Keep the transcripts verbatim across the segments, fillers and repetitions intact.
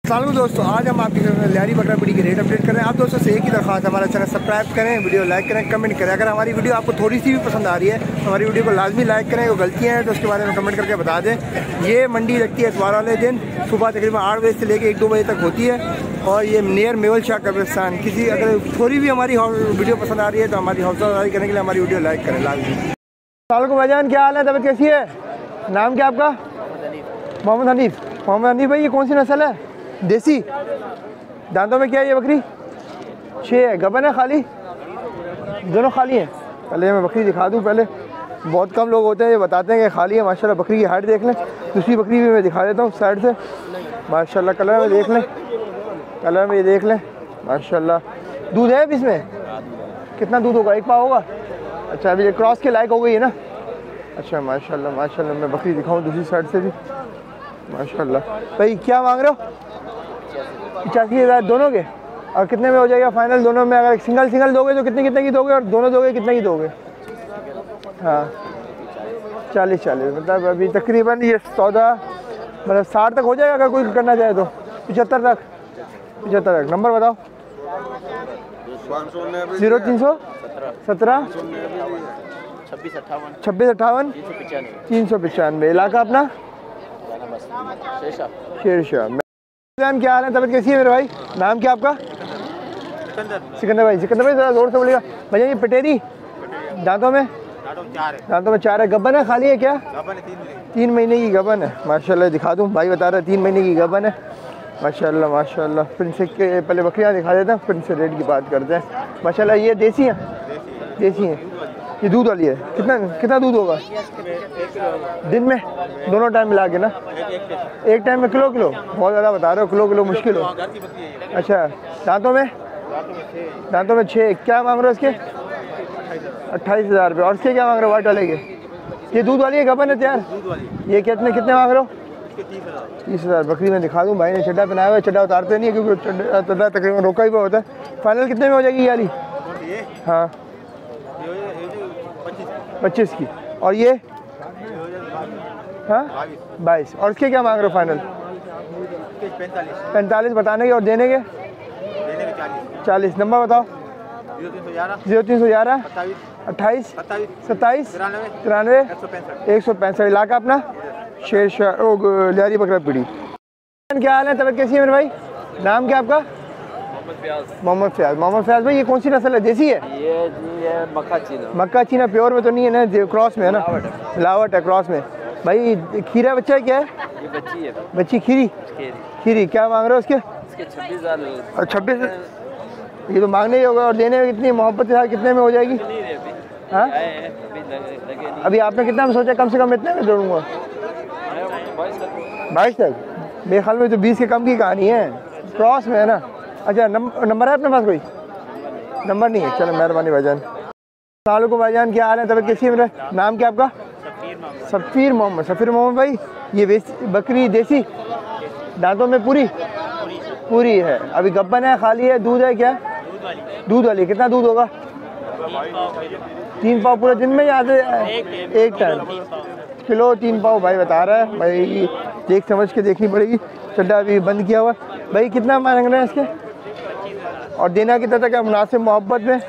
सालों दोस्तों, आज हम आपके घर में लियारी बकरा पीढ़ी की रेट अपडेट कर रहे हैं। आप दोस्तों से एक ही दरख्वास्त, हमारा चैनल सब्सक्राइब करें, वीडियो लाइक करें, कमेंट करें। अगर हमारी वीडियो आपको थोड़ी सी भी पसंद आ रही है तो हमारी वीडियो को लाजमी लाइक करें। कोई गलतियाँ हैं तो उसके बारे में कमेंट करके बता दें। ये मंडी लगती है इतवार वाले दिन, सुबह तकरीबन आठ बजे से लेकर एक दो बजे तक होती है और ये नियर मेवल शाह कब्रिस्तान। किसी अगर थोड़ी भी हमारी वीडियो पसंद आ रही है तो हमारी हौसला अफजाई करने के लिए हमारी वीडियो लाइक करें लाजमी। सालों को भाईजान, क्या हाल है, तबीयत कैसी है? नाम क्या आपका? मोहम्मद हनीफ। मोहम्मद हनीफ भाई, ये कौन सी नस्ल है? देसी। दांतों में क्या है ये बकरी? छः है। गबन है खाली? दोनों खाली हैं। पहले मैं बकरी दिखा दूं। पहले बहुत कम लोग होते हैं ये बताते हैं कि खाली है। माशाल्लाह बकरी की हाइट देख लें। दूसरी बकरी भी मैं दिखा देता हूँ साइड से। माशाल्लाह कलर में देख लें, कलर में ये देख लें। माशाल्लाह दूध है इसमें? कितना दूध होगा? एक पाव होगा। अच्छा, अभी ये क्रॉस के लायक हो गई है ना? अच्छा माशाल्लाह माशाल्लाह। मैं बकरी दिखाऊँ दूसरी साइड से भी। माशाल्लाह भाई, क्या मांग रहे हो? पचासी हज़ार दोनों के। और कितने में हो जाएगा फाइनल दोनों में? अगर सिंगल सिंगल दोगे तो कितने कितने की दोगे, और दोनों दोगे कितने की दोगे? हाँ, चालीस चालीस। मतलब अभी तकरीबन ये सौदा मतलब साठ तक हो जाएगा अगर कोई करना चाहे तो। पचहत्तर तक? पचहत्तर तक। नंबर बताओ। जीरो तीन सौ सत्रह छब्बीस अट्ठावन छब्बीस अट्ठावन तीन सौ पचानवे। इलाका अपना? शेर शाह। क्या हाल है, तबीयत कैसी है मेरे भाई? नाम क्या आपका? सिकंदर। सिकंदर भाई, सिकंदर भाई ज़रा जोर से बोलिएगा। भैया ये पटेरी दांतों में? दांतों में चार है। गबन है खाली है क्या? तीन महीने की गबन है। माशाल्लाह दिखा दूँ, भाई बता रहा है तीन महीने की गबन है। माशाल्लाह माशाल्लाह। फिर से के पहले बकरियाँ दिखा देते हैं, फिर से रेट की बात करते हैं। माशाल्लाह ये देसी हैं? देसी हैं। ये दूध वाली है? कितना कितना दूध होगा दिन में? दोनों टाइम मिला के ना? एक टाइम में किलो किलो? बहुत ज़्यादा बता रहे हो, किलो किलो मुश्किल हो। अच्छा, दांतों में? दांतों में छः। क्या मांग रहे हो इसके? अट्ठाईस हज़ार रुपये। और इसके क्या मांग रहे हो वाइट वाले के? ये दूध वाली है गबन है तैयार? ये कितने कितने मांग रहे हो? तीस हज़ार। बकरी में दिखा दूँ, भाई ने चड्डा पहनाया हुआ है। चड्डा उतारते नहीं है क्योंकि चड्डा चड्डा तकरीबन रोका ही हुआ होता है। फाइनल कितने में हो जाएगी ये वाली? हाँ, पच्चीस की। और ये? हाँ, बाईस। और इसके क्या मांग रहे हो फाइनल? पैंतालीस बताने के और देने के? चालीस। नंबर बताओ। जीरो तीन सौ ग्यारह अट्ठाईस सत्ताईस तिरानवे एक सौ पैंसठ। इलाका अपना? शेर शाह लियारी बकरा पीढ़ी। क्या हाल है, तबीयत कैसी है मेरे भाई? नाम क्या आपका? मोहम्मद फयाज। मोहम्मद फयाज भाई, ये कौन सी नस्ल है? देसी है? ये ये मक्का चीना। मक्का चीना प्योर में तो नहीं है ना? क्रॉस में है ना? मिलावट है क्रॉस में। भाई खीरा बच्चा है क्या है? ये बच्ची है। बच्ची खीरी? खीरी। क्या मांग रहे हो उसके? छब्बीस हज़ार। और छब्बीस? ये तो मांगने ही होगा। और देने में कितनी मोहब्बत के साथ कितने में हो जाएगी? हाँ, अभी आपने कितना में सोचा? कम से कम इतने में जोड़ूंगा? बाईस तक? मेरे ख्याल में तो बीस के कम की कहानी है, क्रॉस में है ना? अच्छा, नंबर है अपने पास? कोई नंबर नहीं है? चलो मेहरबानी भाईजान। सालों को भाईजान, क्या हाल है, तबीयत कैसी है मेरा? नाम क्या आपका? सफ़ीर मोहम्मद। सफ़ीर मोहम्मद भाई, ये बकरी देसी? दांतों में पूरी पूरी है? अभी गब्बन है खाली है? दूध है क्या? दूध वाली। कितना दूध होगा? तीन पाव पूरे दिन में? या एक टाइम? किलो तीन पाव भाई बता रहा है। भाई देख समझ के देखनी पड़ेगी। चड्डा अभी बंद किया हुआ भाई। कितना मांग रहे हैं इसके? और देना कितना तक है मुनासिब मोहब्बत में?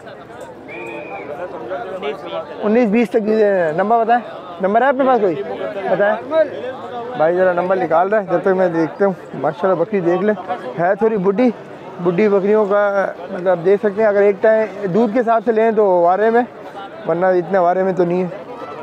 उन्नीस बीस तक दे। नंबर बताएं। नंबर है अपने पास? कोई बताएं भाई, ज़रा नंबर निकाल रहा है जब तक मैं देखता हूँ। माशाल्लाह बकरी देख लें, है थोड़ी बुढ़ी बुढ़ी बकरियों का मतलब देख सकते हैं। अगर एक टाइम दूध के हिसाब से लें तो वारे में, वरना इतने वारे में तो नहीं है।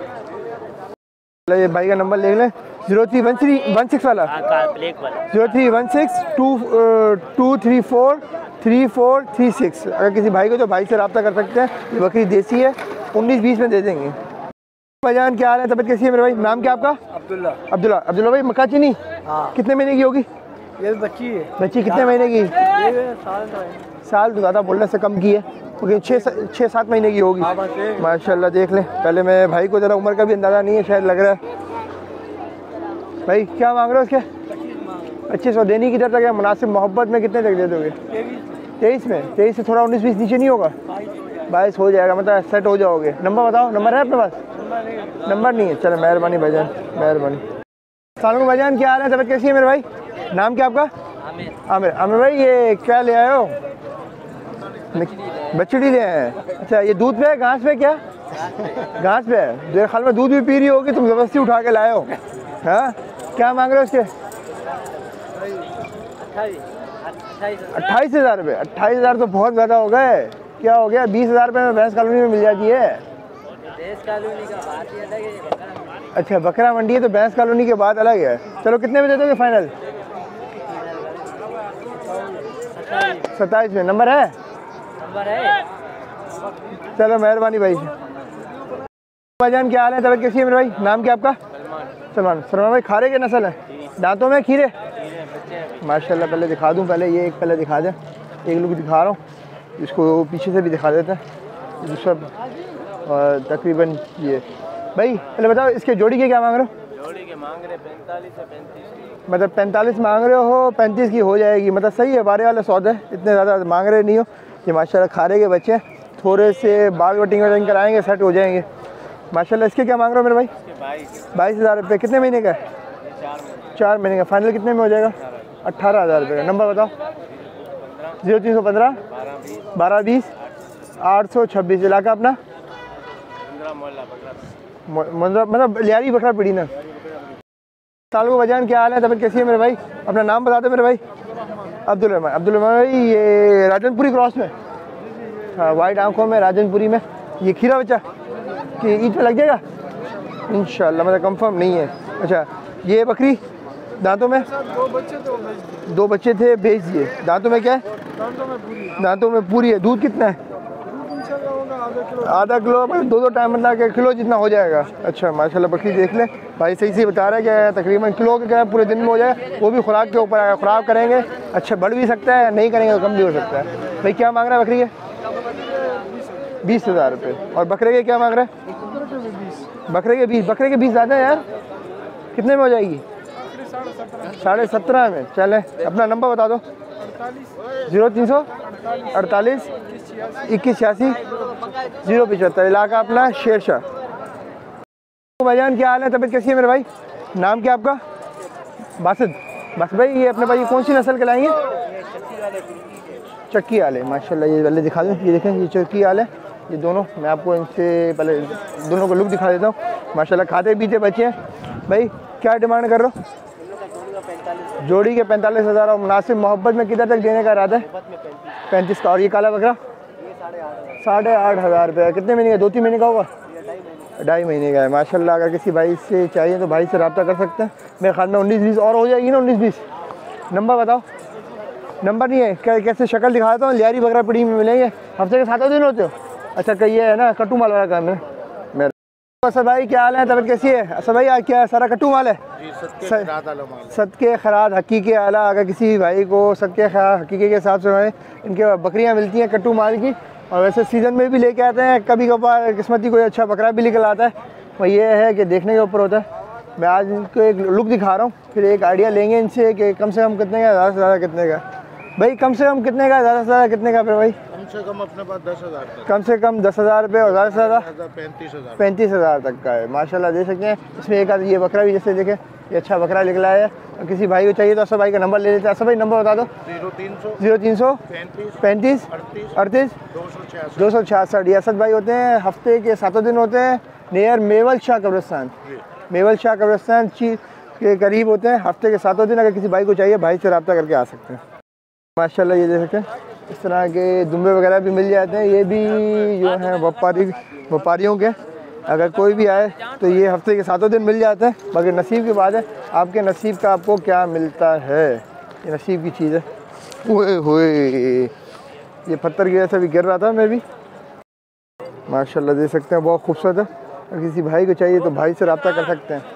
ये भाई का नंबर लिख लें, zero three one three one six वाला zero three one six two two three four three four three six. अगर किसी भाई को तो भाई से रब्ता कर सकते हैं। ये बकरी देसी है, उन्नीस बीस में दे देंगे। भाईजान क्या हाल है, तबीयत कैसी है मेरे भाई? नाम क्या आपका? अब्दुल्ला। अब्दुल्ला। अब्दुल्ला भाई, मक्का चीनी? हाँ। कितने महीने की होगी ये बच्ची? है बच्ची कितने महीने की? साल साल तो ज़्यादा बोलने से कम की है, क्योंकि छः छः सात महीने की होगी। माशाल्लाह देख लें। पहले मैं भाई को ज़रा उम्र का भी अंदाज़ा नहीं है, शायद लग रहा है। भाई क्या मांग रहे हो उसके? पच्चीस सौ। देनी किधर तक है मुनासिब मोहब्बत में? कितने तक दे दोगे? तेईस में? तेईस से थोड़ा उन्नीस बीस नीचे नहीं होगा? बाईस हो जाएगा, मतलब सेट हो जाओगे। नंबर बताओ। नंबर है अपने पास? नंबर नहीं है? चलो मेहरबानी भाईजान, मेहरबानी। सालों भाईजान, क्या हाल है, तबीयत कैसी है मेरे भाई? नाम क्या आपका? आमिर आमिर भाई ये क्या ले आए हो? बछड़ी ले आए हैं। अच्छा ये दूध पे है घास पे? क्या घास पे है? मेरे ख्याल में दूध भी पी रही होगी, तुम जबरदस्ती उठा के लाए हो। हाँ क्या मांग रहे हो उसके? अट्ठाईस हज़ार रुपये। अट्ठाईस हज़ार तो बहुत ज़्यादा हो गए। क्या हो गया? बीस हज़ार रुपये में भैंस कॉलोनी में मिल जाती है। भैंस कॉलोनी का बात ही अलग है। अच्छा बकरा मंडी है तो भैंस कॉलोनी के बाद अलग है। चलो कितने में दे दोगे फाइनल? सत्ताईस में। नंबर है? नंबर है। चलो मेहरबानी भाई। भाईजान क्या हाल है? तबीयत कैसी है मेरे भाई? नाम क्या आपका? सलमान। सलमान भाई खारे के नस्ल है? दांतों में खीरे? माशाल्लाह। पहले दिखा दूं, पहले ये एक पहले दिखा दें, एक लोग दिखा रहा हूँ, इसको पीछे से भी दिखा देते हैं दूसरा। और तकरीबन ये भाई पहले बताओ इसके जोड़ी के क्या मांग रहे हो? जोड़ी के मांग रहे पैंतालीस से पैंतीस। मतलब पैंतालीस मांग रहे हो, पैंतीस की हो जाएगी। मतलब सही है, बारे वाले सौदे, इतने ज़्यादा मांग रहे नहीं हो। ये माशाल्लाह खारे के बच्चे, थोड़े से बाल कटिंग वटिंग कराएंगे, सेट हो जाएंगे माशाल्लाह। इसके क्या मांग रहे हो मेरे भाई? बाईस हज़ार रुपये। कितने महीने का है? चार महीने का। फाइनल कितने में हो जाएगा? अट्ठारह हज़ार रुपये का। नंबर बताओ। जीरो तीन सौ पंद्रह बारह बीस आठ सौ छब्बीस। इलाका अपना? मतलब लियारी बकरा पीड़ी ना। साल को बजान क्या हाल है? तबीयत कैसी है मेरे भाई? अपना नाम बता दो मेरे भाई। अब्दुल रहमान। अब्दुल रहमान भाई ये राजनपुरी क्रॉस में? हाँ वाइट आंखों में, राजनपुरी में। ये खीरा बच्चा कि ईद पे लग जाएगा इंशाल्लाह? मतलब कंफर्म नहीं है। अच्छा ये बकरी दांतों में? दो बच्चे थे दो बच्चे थे भेज दिए। दांतों में क्या है? दांतों में पूरी है। दांतों में पूरी है। दूध कितना है? आधा किलो। मतलब दो दो टाइम मतलब कि किलो जितना हो जाएगा। अच्छा माशाल्लाह। बकरी देख ले भाई, सही से बता रहा है कि तकरीबन किलो के क्या पूरे दिन में हो जाए। वो भी खुराक के ऊपर आएगा, खुराक करेंगे अच्छा बढ़ भी सकता है, नहीं करेंगे तो कम भी हो सकता है। भाई क्या मांग रहा है बकरी के? बीस हज़ार रुपये। और बकरे के क्या मांग रहा है? बकरे के बीस। बकरे के बीस ज़्यादा है यार, कितने में हो जाएगी? साढ़े सत्रह में। चले अपना नंबर बता दो। जीरो तीन सौ अड़तालीस इक्कीस छियासी जीरो पचहत्तर। इलाका अपना शेरशाह। भाईजान क्या हाल है? तबीयत कैसी है मेरे भाई? नाम क्या आपका? बासित। बस भाई ये अपने भाई कौन सी नस्ल के लाएंगे? चक्की वाले। माशाल्लाह ये पहले दिखा दूँ, ये देखें ये चक्की वाले, ये दोनों। मैं आपको इनसे पहले दोनों को लुक दिखा देता हूँ। माशाल्लाह खाते पीते बच्चे हैं। भाई क्या डिमांड कर रहे हो? जोड़ी के पैंतालीस हज़ार। और मुनासिब मोहब्बत में किधर तक देने का इरादा है? पैंतीस का। और ये काला बकरा? साढ़े आठ हज़ार रुपये। कितने महीने का? दो तीन महीने का होगा? ढाई महीने का है माशाल्लाह। अगर किसी भाई से चाहिए तो भाई से रब्ता कर सकते हैं। मेरे ख्याल में उन्नीस बीस और हो जाएगी ना? उन्नीस बीस। नंबर बताओ। नंबर नहीं है क्या? कैसे शक्ल दिखा देता हूँ। लियारी बकरा पीड़ी में मिलेंगे। हफ्ते के सातों दिन होते हो? अच्छा कहिए है ना कट्टू माल वाला काम है मेरा। असद भाई क्या हाल है? तबीयत कैसी है? असद भाई आज क्या सारा कट्टू माल है? सदके खराद हकीके आला। अगर किसी भाई को सदके खराद हकीके के हिसाब से भाई इनके बकरियाँ मिलती हैं कट्टू माल की। और वैसे सीज़न में भी लेके आते हैं, कभी कभार किस्मती कोई अच्छा बकरा भी निकल आता है। वो ये है कि देखने के ऊपर होता है। मैं आज इनको एक लुक दिखा रहा हूँ, फिर एक आइडिया लेंगे इनसे कि कम से कम कितने का, ज़्यादा से ज़्यादा कितने का। भाई कम से कम कितने का, ज़्यादा से ज़्यादा कितने का? फिर भाई कम से कम अपने पास दस हज़ार कम से कम दस हज़ार रुपये और ज़्यादा से ज़्यादा पैंतीस हज़ार पैंतीस हज़ार तक का है माशाल्लाह। देख सकते हैं इसमें एक आध ये बकरा भी जैसे देखें ये अच्छा बकरा निकला है। और किसी भाई को चाहिए तो असद भाई का नंबर ले लेते हैं। असद भाई नंबर बता दो। जीरो तीन सौ जीरो तीन सौ पैंतीस अड़तीस दो सौ छियासठ। ये असद भाई होते हैं, हफ्ते के सातों दिन होते हैं, नियर मेवल शाह कब्रिस्तान। मेवल शाह कब्रिस्तान ची के करीब होते हैं, हफ्ते के सातों दिन। अगर किसी भाई को चाहिए भाई से रब्ता करके आ सकते हैं माशाल्लाह। ये देख सकते हैं इस तरह के दुम्बे वगैरह भी मिल जाते हैं। ये भी जो है व्यापारी व्यापारियों के, अगर कोई भी आए तो ये हफ्ते के सातों दिन मिल जाते हैं। बाकी नसीब की बात है, आपके नसीब का आपको क्या मिलता है, ये नसीब की चीज़ है। ओए होए ये पत्थर की वजह से भी गिर रहा था मैं भी माशाल्लाह। देख सकते हैं बहुत खूबसूरत है। अगर किसी भाई को चाहिए तो भाई से रब्ता कर सकते हैं।